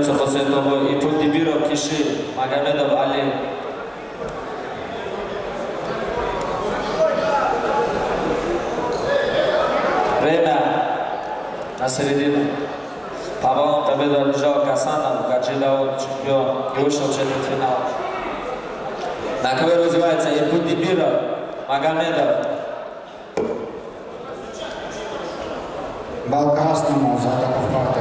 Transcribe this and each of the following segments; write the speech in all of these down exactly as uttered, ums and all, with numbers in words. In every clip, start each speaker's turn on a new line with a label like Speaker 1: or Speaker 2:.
Speaker 1: остается после этого и Пульдибиров, Киши, Магомедов, Али. Время на середину. Павел победу одержал Касанов, Гаджилов, чемпион, и вышел в четвертьфинал. На КВ развивается и Пульдибиров, Магомедов.
Speaker 2: Бал красному за атаку в партере.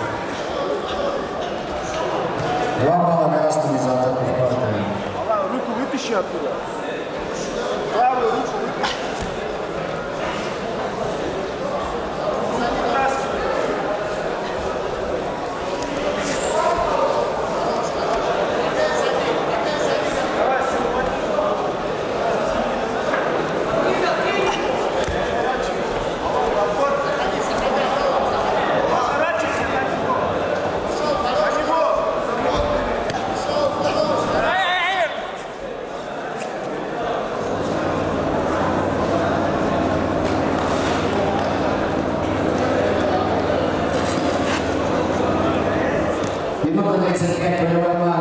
Speaker 2: Два балла красному за атаку в партере.
Speaker 3: Руку вытащи оттуда. Правую руку вытащи.
Speaker 2: тридцать пять полевой